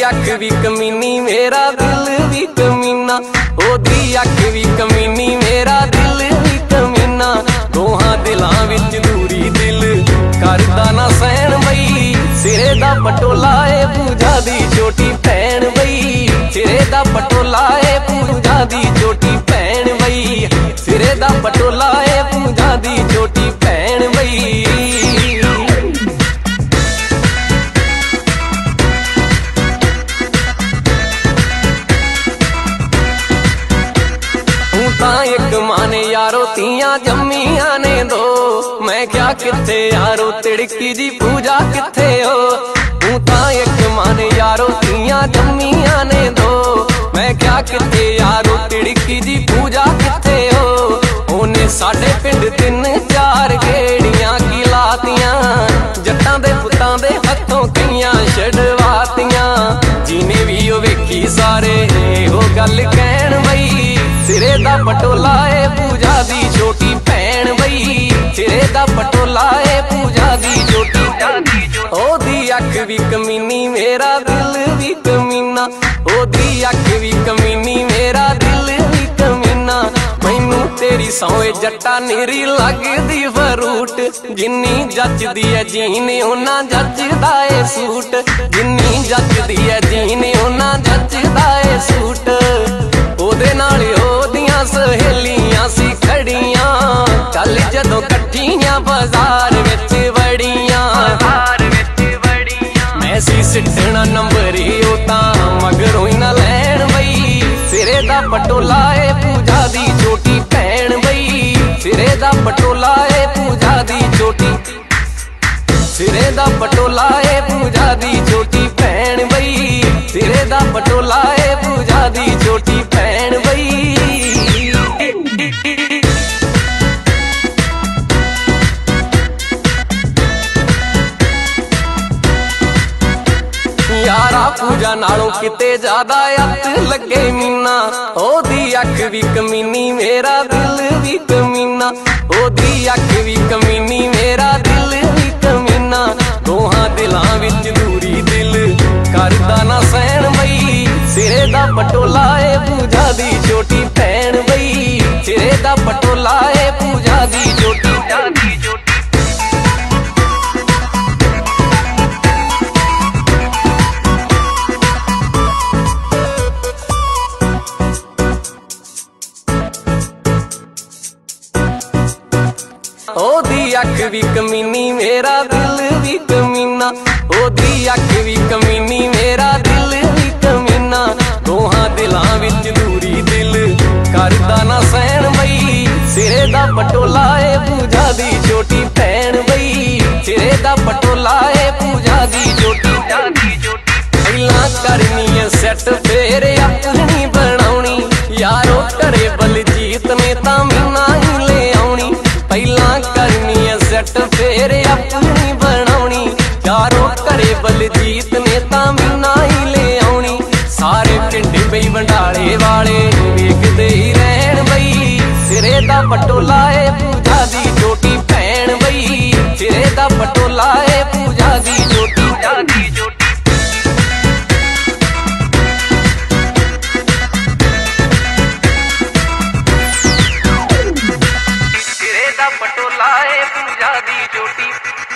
अख भी कमीनी मेरा दिल भी कमीना, ओदी अख भी कमीनी मेरा दिल भी कमीना। दोहां दिलां विच दूरी दिल करदा ना सहन बई, सिरे दा पटोला ए पूजा दी छोटी भैन बई, सिरे दा पटोला ए पूजा दी छोटी भैन बई, सिरे दा पटोला ए पूजा दी छोटी भैन बई। एक माने यारो तियां जम्मियां ने दो, मैं क्या किथे यारो तिड़की जी पूजा किथे हो। तू तां एक माने यारो तियां जम्मियां ने दो, मैं क्या किथे यारो तिड़की जी पूजा किथे हो। ओने साडे पिंड 3-4 गेड़ियां की लातियां, जट्टां दे पुत्तां दे हत्थों कईयां छड़वातियां। जिने भी ओ वेखी सारे हो गल कहण बई, सिरे दा पटोला ए पूजा दी छोटी भैन बई, सिरे दा पटोला ए पूजा दी छोटी ओदी अख भी कमीनी मेरा दिल भी कमीना, ओदी अख भी कमीनी मेरा दिल भी कमीना। मैनू तेरी सौए जट्टा निरी लगदी फरूट, जिन्नी जचदी है जीने उन्ना जचदा ए सूट, जिन्नी जचदी है जीने उन्ना जचदा ए सूट। ओदे नाल ओदियां सहेलियां सी खड़ियां, कल जदों कट्ठियां बाजार विच वड़ियां। मैं सी सिटना नंबर ओ तां मगरों ही ना लैण बई, सिरे दा पटोला ए पूजा दी छोटी भैन बई, सिरे दा पटोला ए पूजा दी छोटी, सिरे दा पटोला ए पूजा दी छोटी भैन बई, सिरे दा पटोला ए पूजा दी छोटी भैन बई। यारा पूजा नालों किते ज्यादा अत लगे मीना, ओदी अख भी कमीनी मेरा दिल भी कमीना, ओदी अख भी कमीनी मेरा दिल भी कमीना। दोहां दिलां विच दूरी दिल करदा ना सहन बई, सिरे दा पटोला ए पूजा दी छोटी भैन बई, सिरे दा पटोला ए पूजा दी छोटी। ओदी अख भी कमीनी मेरा दिल भी कमीना, ओदी अख भी कमीनी मेरा दिल भी कमीना। दोहां दिलां विच दूरी दिल करदा ना सहन बई, सिरे दा पटोला ए पूजा दी छोटी भैन बई, सिरे दा पटोला ए पूजा दी छोटी। पहला करनी है सैट फेर अपनी बनाउणी, यारो घरे बलजीत ने तां मीना ही ले आउणी। पहला करनी है सैट फेर अपनी बनाउणी, यारो घरे बलजीत ने तां मीना ही ले आउणी। सारे पिंड बई बंडाले वाले वेखदे ही रहण बई, सिरे दा पटोला ए पूजा दी छोटी भैन बई, सिरे दा पटोला ए पूजा दी छोटी। सिरे दा पटोला ए पूजा दी छोटी।